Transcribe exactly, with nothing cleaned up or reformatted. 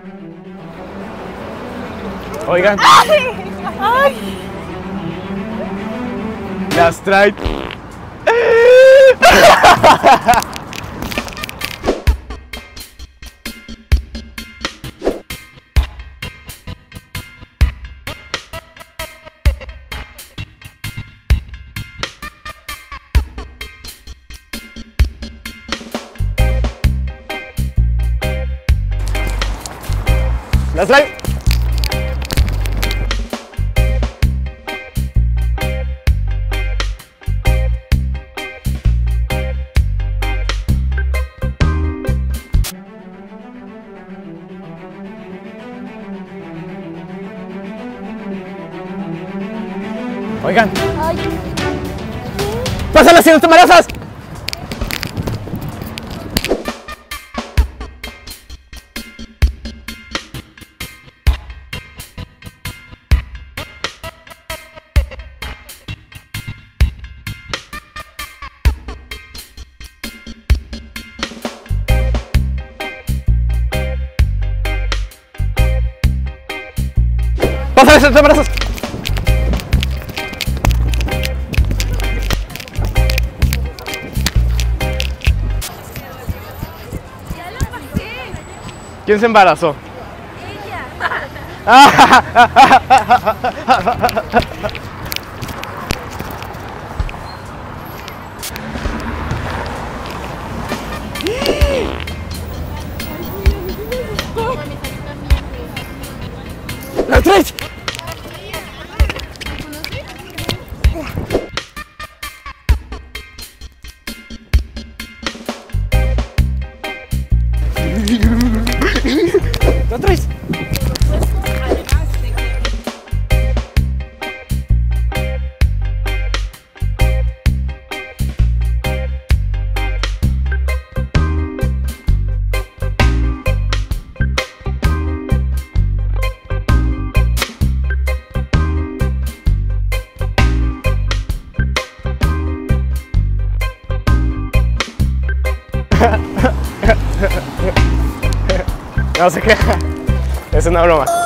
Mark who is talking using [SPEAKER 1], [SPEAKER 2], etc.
[SPEAKER 1] Oigan.
[SPEAKER 2] ¡Ay! ¡Ay!
[SPEAKER 1] Las trae. Las trae. Oigan.
[SPEAKER 2] Ay.
[SPEAKER 1] ¡Pásala, si no te embarazas! ¡Pásala, si no te embarazas! ¿Quién se embarazó?
[SPEAKER 2] Ella.
[SPEAKER 1] ¡Las tres! ¿Las tres? No se queja, es una broma.